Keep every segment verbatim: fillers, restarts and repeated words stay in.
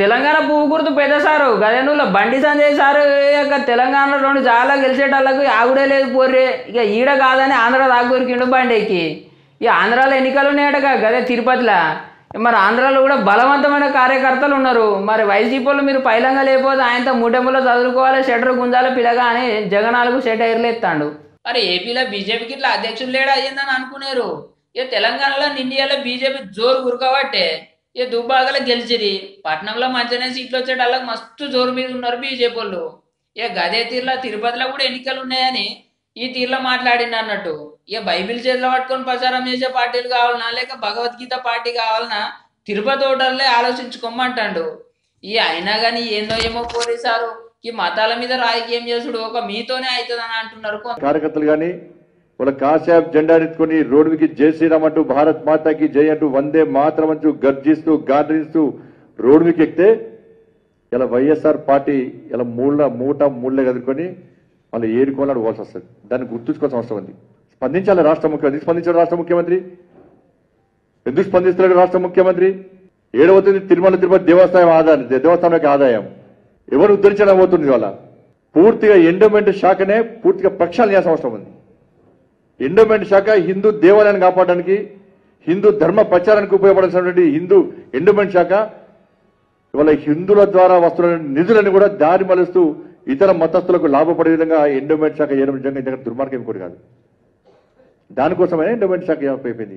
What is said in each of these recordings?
తెలంగాణ పువ్వు గుర్తు పెద్ద సారు గదేనుల బండి సంజయ్ సారు ఇక తెలంగాణలో రెండు చాలా గెలిచేటోళ్ళకు ఆగుడే లేదు పోర్రే ఇక ఈడ కాదని ఆంధ్ర దాగురికిండు బండి ఎక్కి ఇక ఆంధ్రాలో ఎన్నికలు ఉన్నాయటగా గదే తిరుపతిలో మరి ఆంధ్రాలో కూడా బలవంతమైన కార్యకర్తలు ఉన్నారు మరి వైసీపీలో మీరు పైలంగా లేకపోతే ఆయనతో మూడెంబులో చదువుకోవాలి షెటర్ గుంజాల పిల్లగా అని జగనాలకు షెటైర్లు ఎత్తాడు మరి ఏపీలో బీజేపీకి ఇట్లా అధ్యక్షులు లేడా అయ్యిందని అనుకున్నారు ఇక తెలంగాణలో ఇండియాలో బీజేపీ జోరు గురకబట్టే ఇక దుబ్బాకలో గెలిచిరి పట్నంలో మంచిగానే సీట్లు వచ్చేటళ్ళకి మస్తు జోరు మీద ఉన్నారు బీజేపీ వాళ్ళు ఇక గదే తీరులో తిరుపతిలో కూడా ఎన్నికలు ఉన్నాయని ఈ తీరులో మాట్లాడింది అన్నట్టు ఇక బైబిల్ చేతిలో పట్టుకొని ప్రచారం చేసే పార్టీలు కావాలన్నా లేక భగవద్గీత పార్టీ కావాలన్నా తిరుపతి ఓటర్లే ఆలోచించుకోమంటాడు ఈ అయినా కానీ ఏందో ఏమో పోలీసారు ఈ మతాల మీద రాజకీయం చేసుడు ఒక మీతోనే అవుతుందని అంటున్నారు కార్యకర్తలు కానీ వాళ్ళ కాశాబ్ జెండా ఎత్తుకొని రోడ్డుకి జై శ్రీరామ్ అంటూ భారత్ మాతాకి జై అంటూ వందే మాత్రం అంటూ గర్జిస్తూ గార్జిస్తూ రోడ్డుకి ఎక్కితే ఇలా వైఎస్ఆర్ పార్టీ ఇలా మూళ్ళ మూట మూళ్ళ ఎదుర్కొని వాళ్ళు ఏరుకోవాలని పోవాల్సి వస్తుంది దాన్ని గుర్తుంచుకోవాల్సిన అవసరం ఉంది స్పందించాలి రాష్ట్ర ముఖ్యమంత్రి స్పందించాడు రాష్ట్ర ముఖ్యమంత్రి ఎందుకు స్పందిస్తున్నాడు రాష్ట్ర ముఖ్యమంత్రి ఏడవతుంది తిరుమల తిరుపతి దేవస్థానం ఆదాయం దేవస్థానం యొక్క ఆదాయం ఎవరు ఉద్ధరించడం అవుతుంది వాళ్ళ పూర్తిగా ఎండోమెంట్ శాఖనే పూర్తిగా ప్రక్షాళన చేయాల్సిన అవసరం ఉంది ఎండోమెంట్ శాఖ హిందూ దేవాలయాన్ని కాపాడడానికి హిందూ ధర్మ ప్రచారానికి ఉపయోగపడాల్సినటువంటి హిందూ ఎండోమెంట్ శాఖ ఇవాళ హిందువుల ద్వారా వస్తున్న నిధులను కూడా దారి మలుస్తూ ఇతర మతస్థులకు లాభపడే విధంగా ఎండోమెంట్ శాఖ చేయడం నిజంగా ఇంత దుర్మార్గం ఇంకోటి కాదు దానికోసమైనా ఎండోమెంట్ శాఖ అయిపోయింది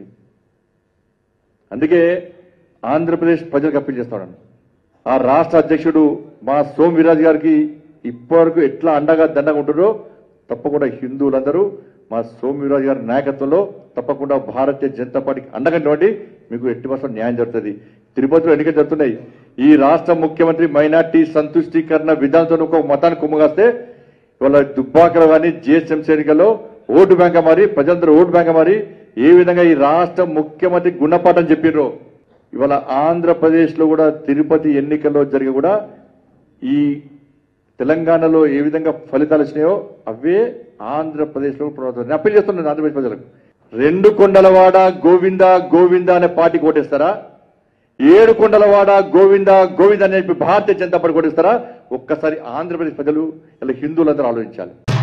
అందుకే ఆంధ్రప్రదేశ్ ప్రజలకు అప్పీల్ చేస్తున్నాను ఆ రాష్ట్ర అధ్యక్షుడు మా సోమ్ వీర్రాజు గారికి ఇప్పటివరకు ఎట్లా అండగా దండగా ఉంటుందో తప్పకుండా హిందువులందరూ మా సోమ్ వీర్రాజు గారి నాయకత్వంలో తప్పకుండా భారతీయ జనతా పార్టీకి అండగా నిలబడి మీకు ఎట్టి పర్సెంట్ న్యాయం జరుగుతుంది తిరుపతిలో ఎన్నికలు జరుగుతున్నాయి ఈ రాష్ట్ర ముఖ్యమంత్రి మైనార్టీ సంతుష్టీకరణ విధానంతో ఒక మతాన్ని కుమ్మగాస్తే ఇవాళ దుబ్బాకలో కానీ జిహెచ్ఎంసీ ఎన్నికల్లో ఓటు బ్యాంక్ మారి ప్రజలందరూ ఓటు బ్యాంక్ మారి ఏ విధంగా ఈ రాష్ట్ర ముఖ్యమంత్రి గుణపాఠం చెప్పిర్రో ఇవాళ ఆంధ్రప్రదేశ్ లో కూడా తిరుపతి ఎన్నికల్లో జరిగి కూడా ఈ తెలంగాణలో ఏ విధంగా ఫలితాలు వచ్చినాయో అవే ఆంధ్రప్రదేశ్ లో ప్రభుత్వం అప్పీల్ చేస్తున్నాను ఆంధ్రప్రదేశ్ ప్రజలకు రెండు కొండలవాడ గోవింద గోవింద అనే పార్టీకి ఓటేస్తారా ఏడు కొండలవాడ గోవింద గోవింద అనే భారతీయ జనతా పార్టీ ఓటేస్తారా ఒక్కసారి ఆంధ్రప్రదేశ్ ప్రజలు ఇలా హిందువులందరూ ఆలోచించాలి.